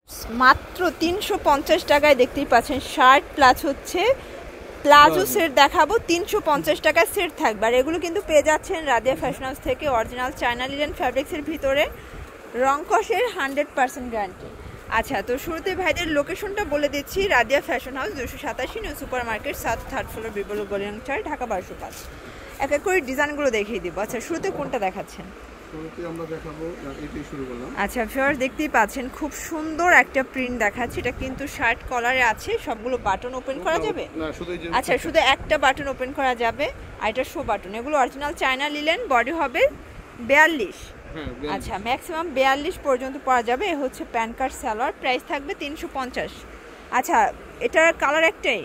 মাত্র 350 টাকায় দেখতেই পাচ্ছেন শার্ট প্লাস হচ্ছে প্লাজো সেট দেখাবো। 350 টাকায় সেট থাকবে। আর এগুলো কিন্তু পেয়ে যাচ্ছেন রাদিয়া ফ্যাশন হাউস থেকে, অরিজিনাল চায়না লিনেন ফ্যাব্রিক্সের ভিতরে, রং কষের 100% গ্যারান্টি। আচ্ছা, তো শুরুতে ভাইদের লোকেশনটা বলে দিচ্ছি। Radia fashion house 287 new super market, 3rd floor, বিবল গলিয়াংচার, ঢাকা 1205। এক এক করে ডিজাইনগুলো দেখিয়ে দিব। আচ্ছা, শুরুতে কোনটা দেখাচ্ছেন? আচ্ছা ভিউয়ার্স, দেখতেই পাচ্ছেন খুব সুন্দর একটা প্রিন্ট দেখাচ্ছি। এটা কিন্তু শার্ট কলারে আছে, সবগুলো বাটন ওপেন করা যাবে। আচ্ছা, শুধু একটা বাটন ওপেন করা যাবে, আর এটা শো বাটন। এগুলো অরিজিনাল চায়না লিনেন, বডি হবে 42। আচ্ছা, ম্যাক্সিমাম 42 পর্যন্ত পরা যাবে। এ হচ্ছে প্যান্ট কাট সালোয়ার, প্রাইস থাকবে 350। আচ্ছা, এটার কালার একটাই?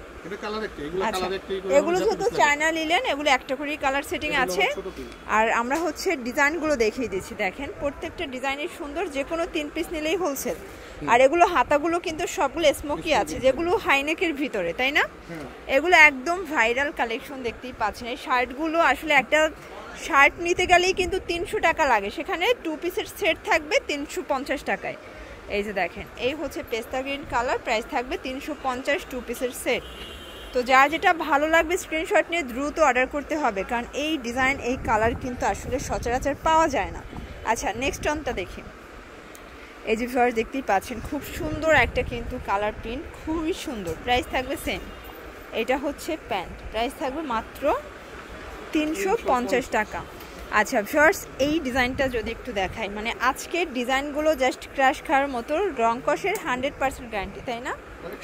এগুলো যেহেতু চায়না লিনেন, এগুলো একটা করেই কালার সেটিং আছে। আর আমরা হচ্ছে ডিজাইনগুলো দেখিয়ে দিচ্ছি। দেখেন প্রত্যেকটা ডিজাইনই সুন্দর, যে কোনো 3 পিস নিলেই হোলসেল। আর এগুলো হাতাগুলো কিন্তু সবগুলো স্মোকি আছে, যেগুলো হাইনেকের ভিতরে, তাই না? এগুলো একদম ভাইরাল কালেকশন, দেখতেই পাচ্ছেন। এই শার্টগুলো আসলে একটা শার্ট নিতে গেলেই কিন্তু 300 টাকা লাগে, সেখানে 2 পিসের সেট থাকবে 350 টাকায়। এই যে দেখেন, এই হচ্ছে পেস্তা গ্রিন কালার, প্রাইস থাকবে 350, 2 পিসের সেট। তো যার যেটা ভালো লাগবে স্ক্রিনশট নিয়ে দ্রুত অর্ডার করতে হবে, কারণ এই ডিজাইন এই কালার কিন্তু আসলে সচরাচর পাওয়া যায় না। আচ্ছা, নেক্সট অনটা দেখি। এই যে ভিউয়ার্স, দেখতেই পাচ্ছেন খুব সুন্দর একটা কিন্তু কালার প্রিন্ট, খুবই সুন্দর। প্রাইস থাকবে সেম। এটা হচ্ছে প্যান্ট, প্রাইস থাকবে মাত্র 350 টাকা। আচ্ছা ভিউয়ার্স, এই ডিজাইনটা যদি একটু দেখাই, মানে আজকের ডিজাইনগুলো জাস্ট ক্র্যাশ খাওয়ার মতো, রং কষের 100% গ্যারান্টি, তাই না?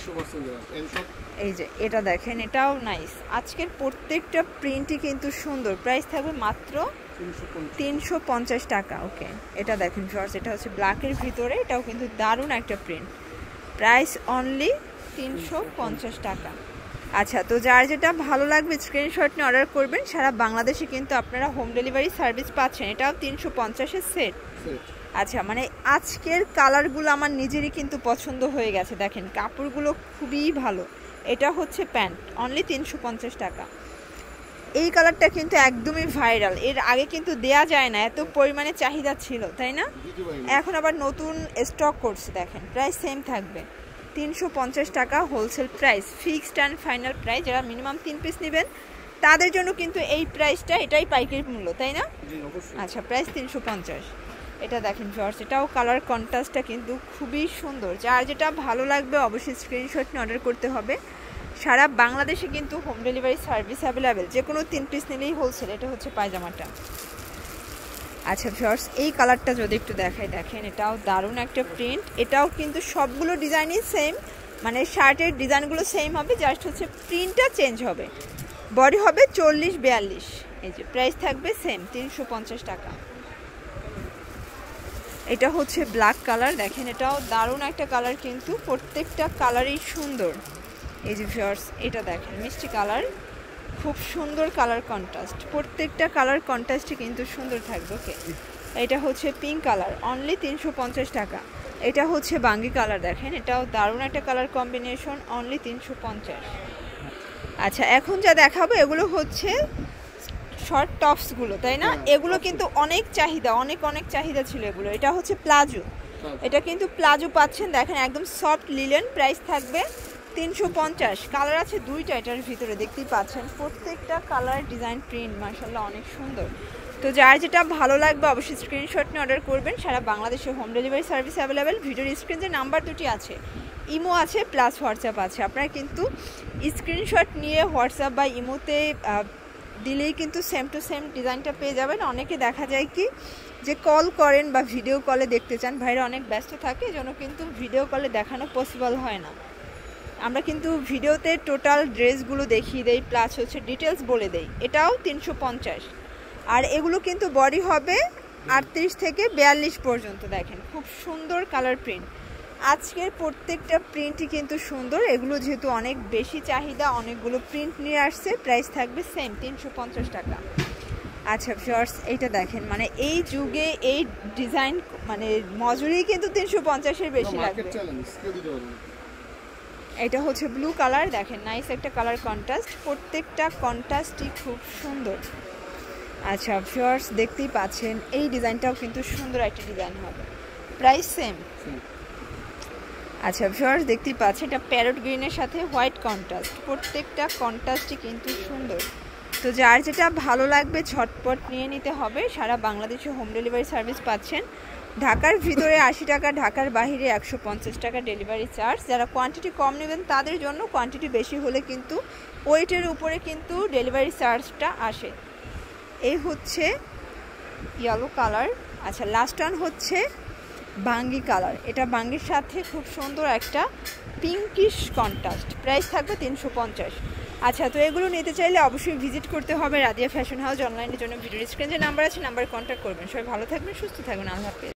এই যে এটা দেখেন, এটাও নাইস। আজকের প্রত্যেকটা প্রিন্টই কিন্তু সুন্দর। প্রাইস থাকবে মাত্র 350 টাকা। ওকে, এটা দেখেন ভিউয়ার্স, এটা হচ্ছে ব্ল্যাকের ভিতরে, এটাও কিন্তু দারুণ একটা প্রিন্ট। প্রাইস অনলি 350 টাকা। আচ্ছা, তো যার যেটা ভালো লাগবে স্ক্রিনশট নিয়ে অর্ডার করবেন। সারা বাংলাদেশে কিন্তু আপনারা হোম ডেলিভারি সার্ভিস পাচ্ছেন। এটাও 350-এর সেট। আচ্ছা, মানে আজকের কালারগুলো আমার নিজেরই কিন্তু পছন্দ হয়ে গেছে। দেখেন কাপড়গুলো খুবই ভালো। এটা হচ্ছে প্যান্ট, অনলি 350 টাকা। এই কালারটা কিন্তু একদমই ভাইরাল, এর আগে কিন্তু দেয়া যায় না, এত পরিমাণে চাহিদা ছিল, তাই না? এখন আবার নতুন স্টক করছে। দেখেন প্রাইস সেম থাকবে 350 টাকা wholesale price, fixed and final price. যারা মিনিমাম 3 পিস নেবেন তাদের জন্য কিন্তু এই প্রাইসটা, এটাই পাইকারি মূল্য, তাই না? আচ্ছা, প্রাইস 350। এটা দেখেন ভিউয়ার্স, এটাও কালার কন্ট্রাস্টটা কিন্তু খুবই সুন্দর। যার যেটা ভালো লাগবে অবশ্যই স্ক্রিনশট নিয়ে অর্ডার করতে হবে। সারা বাংলাদেশে কিন্তু হোম ডেলিভারি সার্ভিস অ্যাভেলেবেল, যে কোনো 3 পিস নিলেই হোলসেল। এটা হচ্ছে পায়জামাটা। আচ্ছা ভিউয়ার্স, এই কালারটা যদি একটু দেখাই, দেখেন এটাও দারুণ একটা প্রিন্ট। এটাও কিন্তু সবগুলো ডিজাইনই সেম, মানে শার্টের ডিজাইনগুলো সেম হবে, জাস্ট হচ্ছে প্রিন্টটা চেঞ্জ হবে। বডি হবে 40-42। এই যে প্রাইস থাকবে সেম 350 টাকা। এটা হচ্ছে ব্ল্যাক কালার, দেখেন এটাও দারুণ একটা কালার, কিন্তু প্রত্যেকটা কালারই সুন্দর। এই যে ভিউয়ার্স, এটা দেখেন মিষ্টি কালার, খুব সুন্দর কালার কন্ট্রাস্ট, প্রত্যেকটা কালার কন্ট্রাস্টই কিন্তু সুন্দর থাকবে। ওকে, এটা হচ্ছে পিঙ্ক কালার, অনলি 350 টাকা। এটা হচ্ছে বাঙ্গি কালার, দেখেন এটাও দারুণ একটা কালার কম্বিনেশন, অনলি 350। আচ্ছা, এখন যা দেখাবো এগুলো হচ্ছে শর্ট টপসগুলো, তাই না? এগুলো কিন্তু অনেক চাহিদা, অনেক চাহিদা ছিল এগুলো। এটা হচ্ছে প্লাজো, এটা কিন্তু প্লাজো পাচ্ছেন। দেখেন একদম সফট লিলেন, প্রাইস থাকবে 350। কালার আছে 2টা এটার ভিতরে, দেখতেই পাচ্ছেন প্রত্যেকটা কালার ডিজাইন প্রিন্ট মাশাআল্লাহ অনেক সুন্দর। তো যার যেটা ভালো লাগবে অবশ্যই স্ক্রিনশট নিয়ে অর্ডার করবেন। সারা বাংলাদেশে হোম ডেলিভারি সার্ভিস অ্যাভেলেবেল। ভিডিওর স্ক্রিনে যে নাম্বার দুটি আছে, ইমো আছে প্লাস হোয়াটসঅ্যাপ আছে, আপনারা কিন্তু স্ক্রিনশট নিয়ে হোয়াটসঅ্যাপ বা ইমোতে দিলেই কিন্তু সেম টু সেম ডিজাইনটা পেয়ে যাবেন। অনেকে দেখা যায় কি যে কল করেন বা ভিডিও কলে দেখতে চান, ভাইরা অনেক ব্যস্ত থাকে, এজন্য কিন্তু ভিডিও কলে দেখানো পসিবল হয় না। আমরা কিন্তু ভিডিওতে টোটাল ড্রেসগুলো দেখিয়ে দেই, প্লাস হচ্ছে ডিটেলস বলে দেই। এটাও 350। আর এগুলো কিন্তু বডি হবে 38 থেকে 42 পর্যন্ত। দেখেন খুব সুন্দর কালার প্রিন্ট, আজকের প্রত্যেকটা প্রিন্টই কিন্তু সুন্দর। এগুলো যেহেতু অনেক বেশি চাহিদা, অনেকগুলো প্রিন্ট নিয়ে আসছে, প্রাইস থাকবে সেম 350 টাকা। আচ্ছা ভিউয়ার্স, এইটা দেখেন, মানে এই যুগে এই ডিজাইন মানে মজুরি কিন্তু 350-এর বেশি লাগবে। এটা হচ্ছে ব্লু কালার, দেখেন নাইস একটা কালার কন্ট্রাস্ট, প্রত্যেকটা কন্ট্রাস্টই খুব সুন্দর। আচ্ছা ভিউয়ার্স, দেখতেই পাচ্ছেন এই ডিজাইনটাও কিন্তু সুন্দর একটা ডিজাইন হবে, প্রাইস সেম। আচ্ছা ভিউয়ার্স দেখতেই পাচ্ছেন, এটা প্যারট গ্রিনের সাথে হোয়াইট কন্ট্রাস্ট, প্রত্যেকটা কন্ট্রাস্টই কিন্তু সুন্দর। তো যার যেটা ভালো লাগবে ঝটপট নিয়ে নিতে হবে। সারা বাংলাদেশে হোম ডেলিভারি সার্ভিস পাচ্ছেন। ঢাকার ভিতরে 80 টাকা, ঢাকার বাইরে 150 টাকা ডেলিভারি চার্জ। যারা কোয়ান্টিটি কম নেবেন তাদের জন্য, কোয়ান্টিটি বেশি হলে কিন্তু ওয়েটের উপরে কিন্তু ডেলিভারি চার্জটা আসে। এই হচ্ছে ইয়েলো কালার। আচ্ছা লাস্ট ওয়ান হচ্ছে বাঙ্গি কালার। এটা বাঙ্গির সাথে খুব সুন্দর একটা পিঙ্কিশ কন্ট্রাস্ট, প্রাইস থাকবে 350। আচ্ছা তো এগুলো নিতে চাইলে অবশ্যই ভিজিট করতে হবে রাদিয়া ফ্যাশন হাউস। অনলাইনের জন্য ভিডিও স্ক্রিনে যে নাম্বার আছে নাম্বারে কন্ট্যাক্ট করবেন। সবাই ভালো থাকবেন, সুস্থ থাকবেন, আল্লাহ হাফেজ।